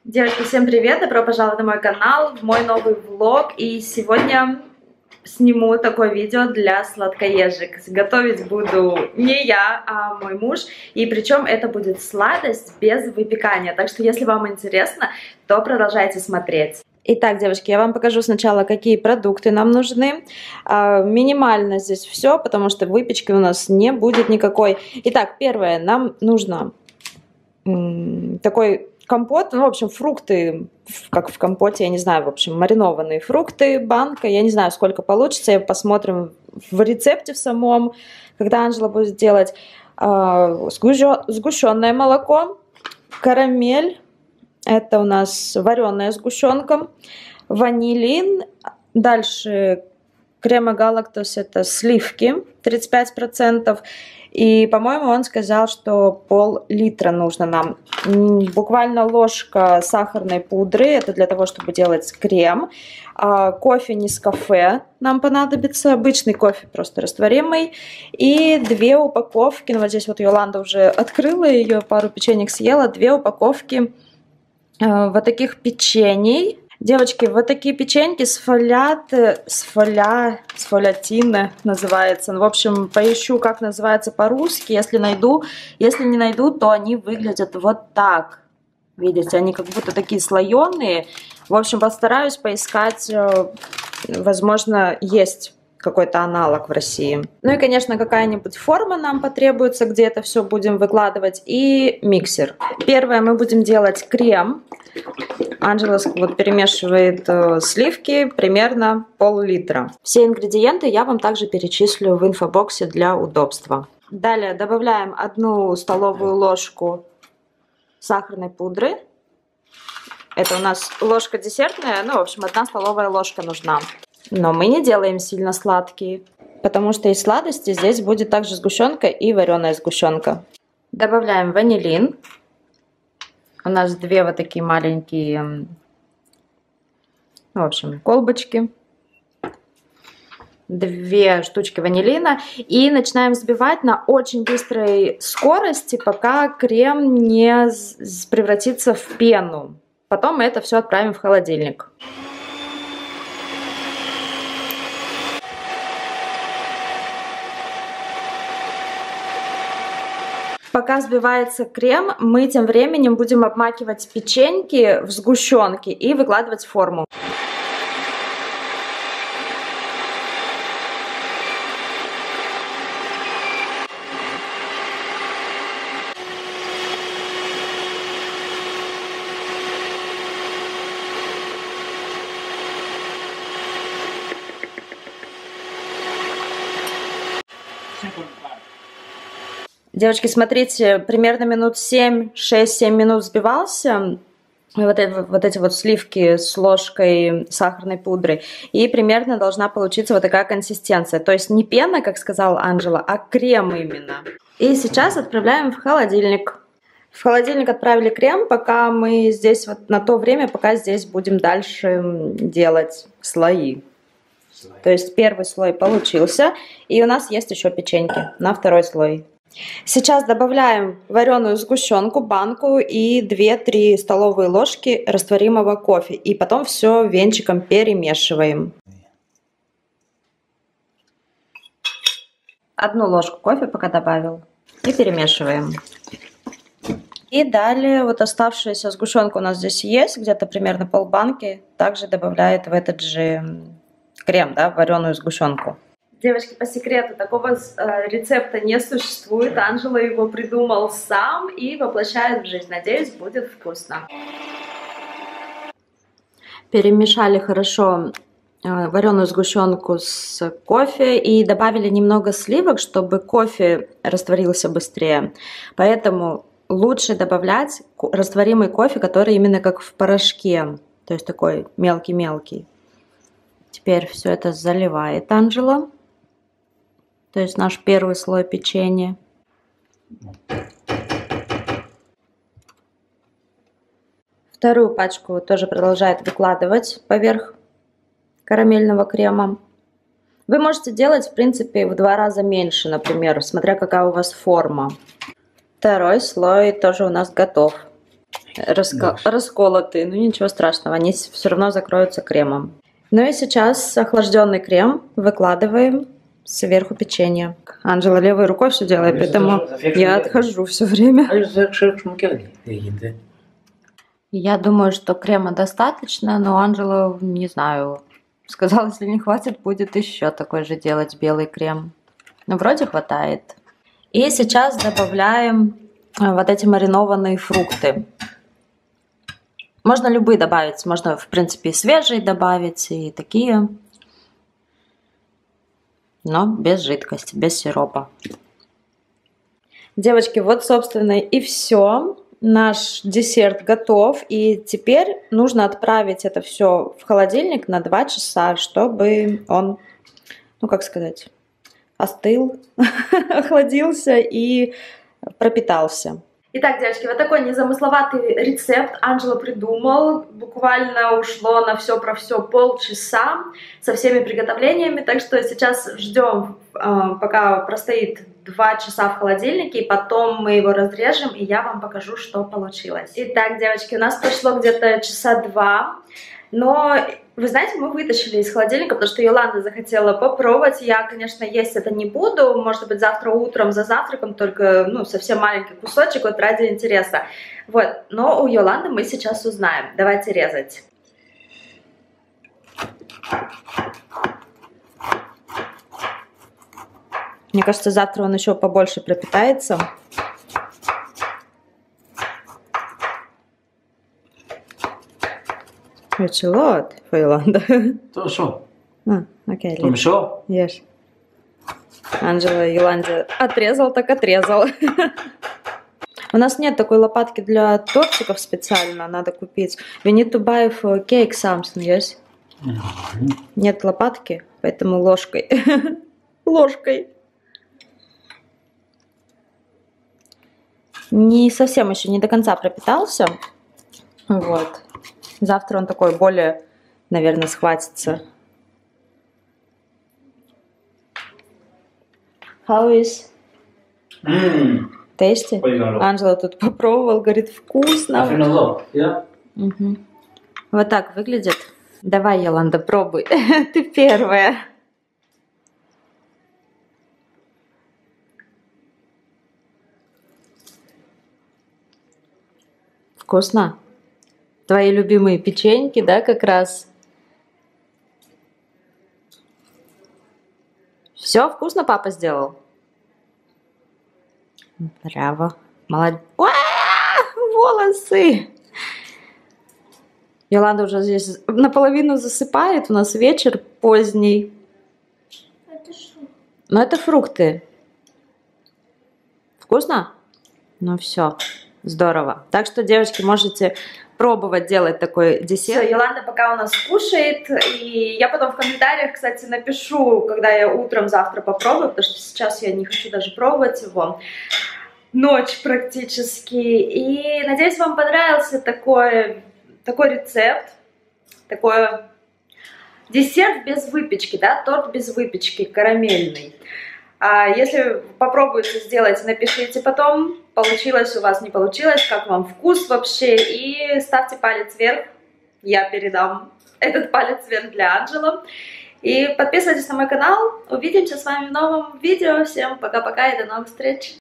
Девочки, всем привет! Добро пожаловать на мой канал, в мой новый влог. И сегодня сниму такое видео для сладкоежек. Готовить буду не я, а мой муж. И причем это будет сладость без выпекания. Так что, если вам интересно, то продолжайте смотреть. Итак, девочки, я вам покажу сначала, какие продукты нам нужны. Минимально здесь все, потому что выпечки у нас не будет никакой. Итак, первое, нам нужно такой компот, ну, в общем, фрукты, как в компоте, я не знаю, в общем, маринованные фрукты, банка, я не знаю, сколько получится, посмотрим в рецепте в самом, когда Анжела будет делать. Сгущенное молоко, карамель, это у нас вареная сгущенка, ванилин, дальше крема-галактос, это сливки, 35%. И, по-моему, он сказал, что пол-литра нужно нам. Буквально ложка сахарной пудры, это для того, чтобы делать крем. Кофе Нескафе нам понадобится, обычный кофе, просто растворимый. И 2 упаковки, ну вот здесь вот Йоланда уже открыла ее, пару печенек съела, 2 упаковки вот таких печений. Девочки, вот такие печеньки сфолятина называется. Ну, в общем, поищу, как называется по-русски, если найду. Если не найду, то они выглядят вот так. Видите, они как будто такие слоеные. В общем, постараюсь поискать, возможно, есть какой-то аналог в России. Ну и, конечно, какая-нибудь форма нам потребуется, где это все будем выкладывать. И миксер. Первое, мы будем делать крем. Анжела вот перемешивает сливки, примерно пол-литра. Все ингредиенты я вам также перечислю в инфобоксе для удобства. Далее добавляем 1 столовую ложку сахарной пудры. Это у нас ложка десертная, ну, в общем, 1 столовая ложка нужна. Но мы не делаем сильно сладкие, потому что из сладости здесь будет также сгущенка и вареная сгущенка. Добавляем ванилин. У нас 2 вот такие маленькие, в общем, колбочки. 2 штучки ванилина. И начинаем взбивать на очень быстрой скорости, пока крем не превратится в пену. Потом мы это все отправим в холодильник. Пока взбивается крем, мы тем временем будем обмакивать печеньки в сгущенки и выкладывать в форму. Девочки, смотрите, примерно минут 6-7 минут взбивался вот эти вот сливки с ложкой сахарной пудры. И примерно должна получиться вот такая консистенция. То есть не пена, как сказала Анжела, а крем именно. И сейчас отправляем в холодильник. В холодильник отправили крем, пока мы здесь, вот на то время, пока здесь будем дальше делать слои. То есть первый слой получился, и у нас есть еще печеньки на второй слой. Сейчас добавляем вареную сгущенку, банку и 2-3 столовые ложки растворимого кофе. И потом все венчиком перемешиваем. 1 ложку кофе пока добавил. И перемешиваем. И далее вот оставшаяся сгущенка у нас здесь есть, где-то примерно полбанки. Также добавляет в этот же крем, да, вареную сгущенку. Девочки, по секрету, такого рецепта не существует. Анжела его придумал сам и воплощает в жизнь. Надеюсь, будет вкусно. Перемешали хорошо вареную сгущенку с кофе и добавили немного сливок, чтобы кофе растворился быстрее. Поэтому лучше добавлять растворимый кофе, который именно как в порошке, то есть такой мелкий-мелкий. Теперь все это заливает Анжела. То есть наш первый слой печенья. Вторую пачку тоже продолжает выкладывать поверх карамельного крема. Вы можете делать, в принципе, в 2 раза меньше, например, смотря какая у вас форма. Второй слой тоже у нас готов. расколотые. Ну ничего страшного, они все равно закроются кремом. Ну и сейчас охлажденный крем выкладываем сверху печенья. Анжела левой рукой все делает, поэтому я отхожу все время. Я думаю, что крема достаточно, но Анжела, не знаю, сказала, если не хватит, будет еще такой же делать белый крем. Но вроде хватает. И сейчас добавляем вот эти маринованные фрукты. Можно любые добавить, можно, в принципе, и свежие добавить, и такие. Но без жидкости, без сиропа. Девочки, вот, собственно, и все. Наш десерт готов. И теперь нужно отправить это все в холодильник на 2 часа, чтобы он, ну как сказать, остыл, охладился и пропитался. Итак, девочки, вот такой незамысловатый рецепт Анжела придумал. Буквально ушло на все про все полчаса со всеми приготовлениями. Так что сейчас ждем, пока простоит 2 часа в холодильнике, и потом мы его разрежем, и я вам покажу, что получилось. Итак, девочки, у нас прошло где-то часа 2. Но, вы знаете, мы вытащили из холодильника, потому что Йоланда захотела попробовать. Я, конечно, есть это не буду. Может быть, завтра утром за завтраком, только, ну, совсем маленький кусочек, вот ради интереса. Вот, но у Йоланды мы сейчас узнаем. Давайте резать. Мне кажется, завтра он еще побольше пропитается. It's a lot for Yolanda. Så. Окей. Som så. Ешь. Анжела Йоланде отрезал, так отрезал. У нас нет такой лопатки для тортиков специально, надо купить. We need to buy for cake something, yes? Нет лопатки, поэтому ложкой. Ложкой. Не совсем еще, не до конца пропитался. Вот. Завтра он такой более, наверное, схватится. How is? Tasty? Анжела тут попробовал, говорит, вкусно. Угу. Вот так выглядит. Давай, Йоланда, пробуй. Ты первая. Вкусно? Твои любимые печеньки, да, как раз? Все вкусно папа сделал? Браво. Молодец. Волосы! Йоланда уже здесь наполовину засыпает. У нас вечер поздний. Это что? Но это фрукты. Вкусно? Ну все, здорово. Так что, девочки, можете пробовать делать такой десерт. Все, Йоланда пока у нас кушает, и я потом в комментариях, кстати, напишу, когда я утром завтра попробую, потому что сейчас я не хочу даже пробовать его. Ночь практически. И надеюсь, вам понравился такой рецепт, такой десерт без выпечки, да, торт без выпечки, карамельный. Если попробуете сделать, напишите потом, получилось у вас, не получилось, как вам вкус вообще, и ставьте палец вверх, я передам этот палец вверх для Анжелы. И подписывайтесь на мой канал, увидимся с вами в новом видео, всем пока-пока и до новых встреч!